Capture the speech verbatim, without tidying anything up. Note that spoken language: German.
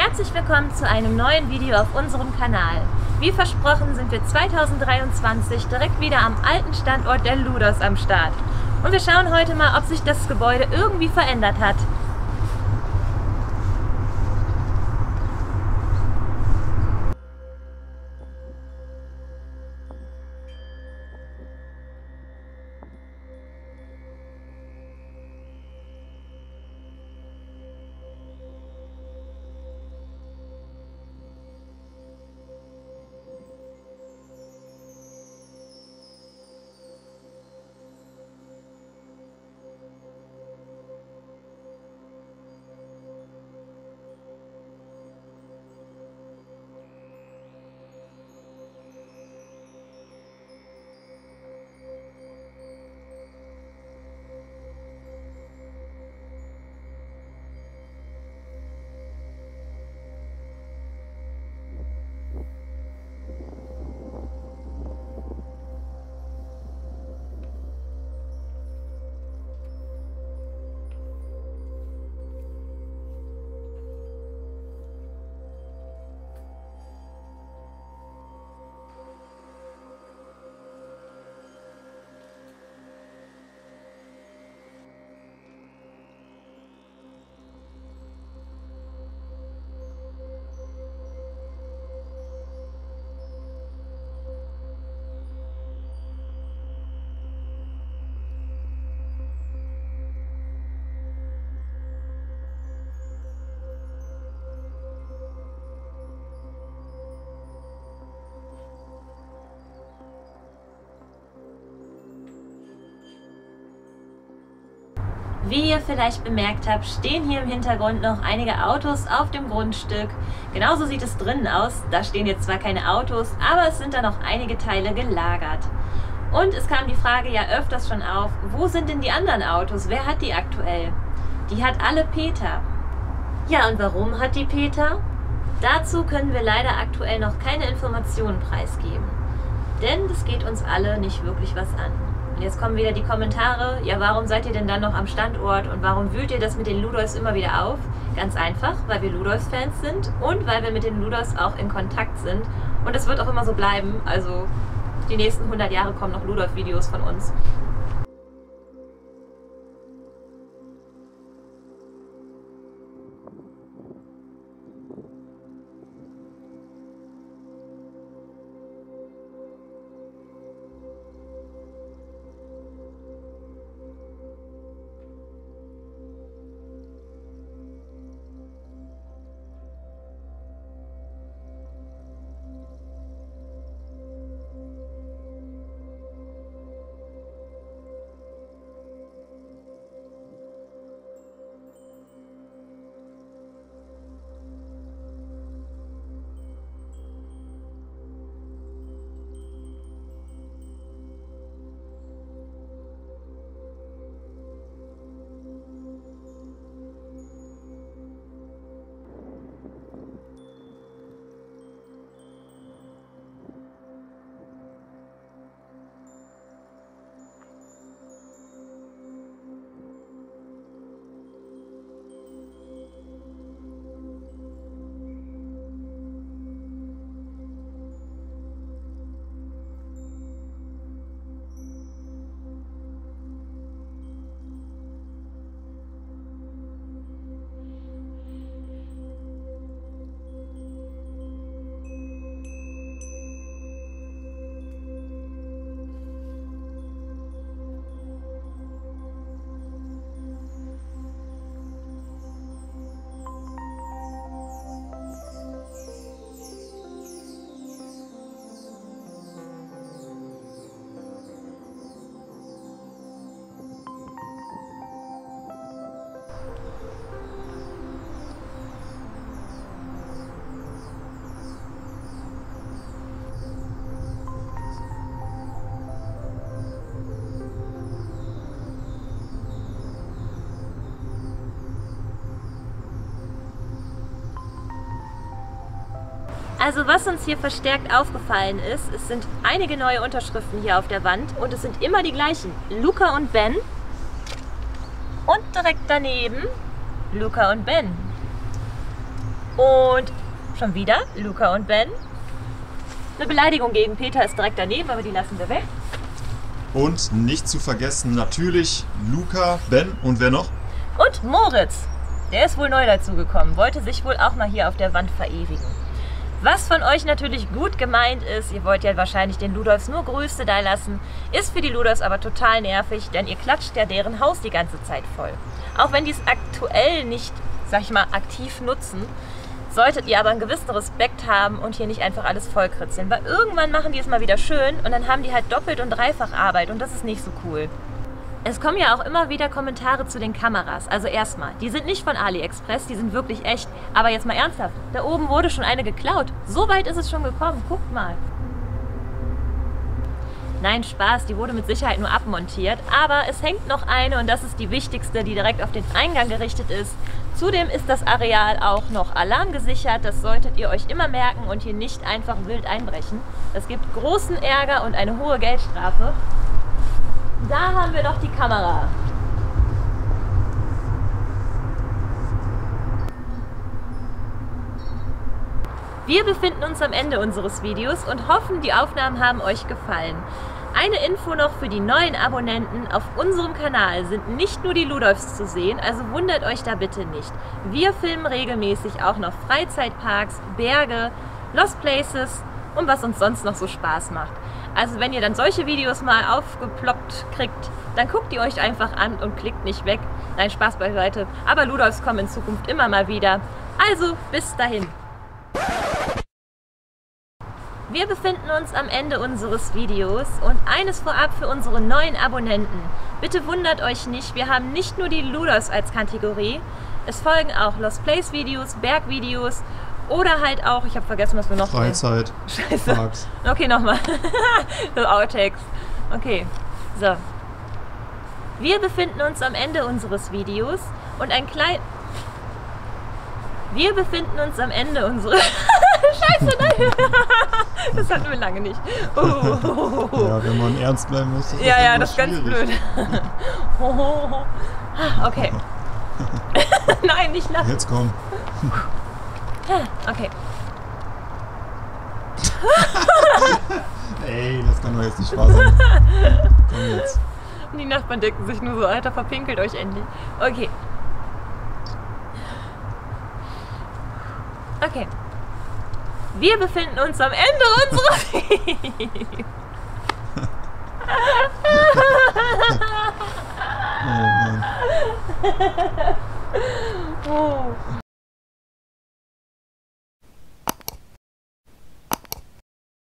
Herzlich willkommen zu einem neuen Video auf unserem Kanal. Wie versprochen sind wir zweitausenddreiundzwanzig direkt wieder am alten Standort der Ludos am Start. Und wir schauen heute mal, ob sich das Gebäude irgendwie verändert hat. Wie ihr vielleicht bemerkt habt, stehen hier im Hintergrund noch einige Autos auf dem Grundstück. Genauso sieht es drinnen aus. Da stehen jetzt zwar keine Autos, aber es sind da noch einige Teile gelagert. Und es kam die Frage ja öfters schon auf, wo sind denn die anderen Autos? Wer hat die aktuell? Die hat alle Peter. Ja, und warum hat die Peter? Dazu können wir leider aktuell noch keine Informationen preisgeben. Denn das geht uns alle nicht wirklich was an. Und jetzt kommen wieder die Kommentare, ja, warum seid ihr denn dann noch am Standort und warum wühlt ihr das mit den Ludos immer wieder auf? Ganz einfach, weil wir Ludos-Fans sind und weil wir mit den Ludos auch in Kontakt sind. Und das wird auch immer so bleiben, also die nächsten hundert Jahre kommen noch Ludos-Videos von uns. Also was uns hier verstärkt aufgefallen ist, es sind einige neue Unterschriften hier auf der Wand und es sind immer die gleichen. Luca und Ben und direkt daneben Luca und Ben. Und schon wieder Luca und Ben. Eine Beleidigung gegen Peter ist direkt daneben, aber die lassen wir weg. Und nicht zu vergessen natürlich Luca, Ben und wer noch? Und Moritz. Der ist wohl neu dazugekommen, wollte sich wohl auch mal hier auf der Wand verewigen. Was von euch natürlich gut gemeint ist, ihr wollt ja wahrscheinlich den Ludolfs nur Grüße da lassen, ist für die Ludolfs aber total nervig, denn ihr klatscht ja deren Haus die ganze Zeit voll. Auch wenn die es aktuell nicht, sag ich mal, aktiv nutzen, solltet ihr aber einen gewissen Respekt haben und hier nicht einfach alles vollkritzeln, weil irgendwann machen die es mal wieder schön und dann haben die halt doppelt und dreifach Arbeit und das ist nicht so cool. Es kommen ja auch immer wieder Kommentare zu den Kameras. Also erstmal, die sind nicht von AliExpress, die sind wirklich echt. Aber jetzt mal ernsthaft, da oben wurde schon eine geklaut. So weit ist es schon gekommen, guckt mal. Nein, Spaß, die wurde mit Sicherheit nur abmontiert. Aber es hängt noch eine und das ist die wichtigste, die direkt auf den Eingang gerichtet ist. Zudem ist das Areal auch noch alarmgesichert. Das solltet ihr euch immer merken und hier nicht einfach wild einbrechen. Es gibt großen Ärger und eine hohe Geldstrafe. Da haben wir doch die Kamera. Wir befinden uns am Ende unseres Videos und hoffen, die Aufnahmen haben euch gefallen. Eine Info noch für die neuen Abonnenten: Auf unserem Kanal sind nicht nur die Ludolfs zu sehen, also wundert euch da bitte nicht. Wir filmen regelmäßig auch noch Freizeitparks, Berge, Lost Places und was uns sonst noch so Spaß macht. Also wenn ihr dann solche Videos mal aufgeploppt kriegt, dann guckt ihr euch einfach an und klickt nicht weg. Nein, Spaß beiseite. Aber Ludolfs kommen in Zukunft immer mal wieder. Also bis dahin. Wir befinden uns am Ende unseres Videos und eines vorab für unsere neuen Abonnenten. Bitte wundert euch nicht, wir haben nicht nur die Ludolfs als Kategorie. Es folgen auch Lost Place Videos, Bergvideos oder halt auch, ich habe vergessen, was wir noch Freizeit. Scheiße. Parks. Okay, nochmal. So Outtakes. Okay, so. Wir befinden uns am Ende unseres Videos und ein klein... Wir befinden uns am Ende unseres... Scheiße, nein! Das hatten wir lange nicht. Oh. Ja, wenn man ernst bleiben muss, ist das Ja, ja, immer das ist ganz schwierig. blöd. Okay. Nein, nicht lachen. Jetzt komm. Okay. Ey, das kann doch jetzt nicht wahr sein. Komm jetzt. Die Nachbarn denken sich nur so, Alter, verpinkelt euch endlich. Okay. Okay. Wir befinden uns am Ende unseres Videos. Oh Mann. Oh.